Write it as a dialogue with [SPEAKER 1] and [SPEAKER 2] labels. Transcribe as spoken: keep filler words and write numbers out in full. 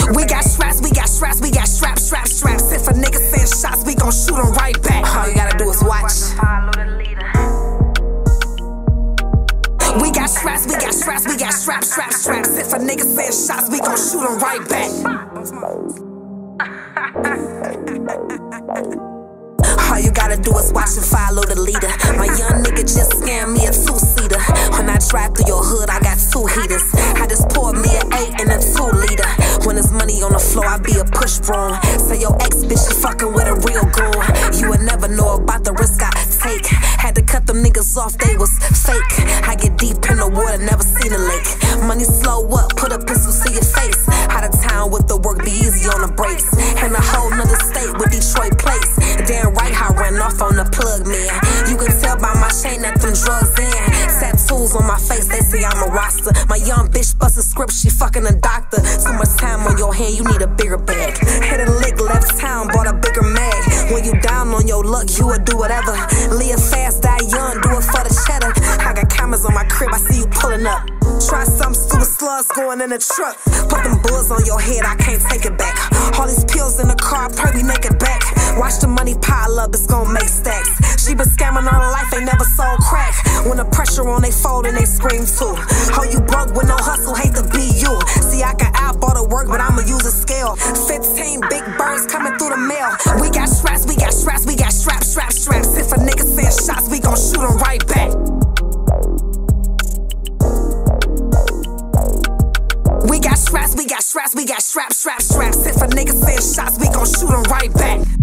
[SPEAKER 1] We got straps, we got straps, we got straps, straps, straps. If a nigga send shots, we gon' shoot him right back. All you gotta do is watch. We got straps, we got straps, we got straps, straps, straps. If a nigga send shots, we gon' shoot him right back. All you gotta do is watch and follow the leader. My young nigga just scammed me a two-seater. When I drive through your hood, I got two heaters. I just poured me an eight and a two-liter. When there's money on the floor, I be a push broom. Say your ex bitch, she fucking with a real goon. You would never know about the risk I take. Had to cut them niggas off, they was fake. I get deep in the water, never seen a lake. Money slow up, put a pistol to your face. Out of town with the work, be easy on the brakes. And a whole nother state with Detroit plates. Damn right, I ran off on the plug, man. You can tell by my chain that them drugs in. Tattoos on my face, they say I'm a roster. My young bitch bust a script, she fucking a doctor. Too much time on your hand, you need a bigger bag. Hit a lick, left town, bought a bigger mag. When you down on your luck, you would do whatever. Live fast, die young, do it for the cheddar. I got cameras on my crib, I see you pulling up. Try some stupid slugs going in the truck. Put them bulls on your head, I can't take it back. All these pills in the car, pray we make it back. Watch the money pile up, it's gon' make stacks. She been scamming all her life, ain't never sold crack. When the pressure on, they fold and they scream too. Oh, you broke with no hustle, hate to be you. See, I can eyeball the work, but I'ma use a scale. Fifteen big birds coming through the mail. We got straps, we got straps, we got straps, straps, straps. If a nigga send shots, we gon' shoot him right back. We got straps, we got straps, we got straps, straps, straps. If a nigga send shots, we gon' shoot him right back.